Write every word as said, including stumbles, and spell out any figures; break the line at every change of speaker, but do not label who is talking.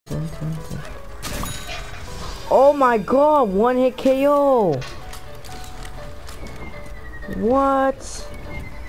Oh my god, one hit K O. What?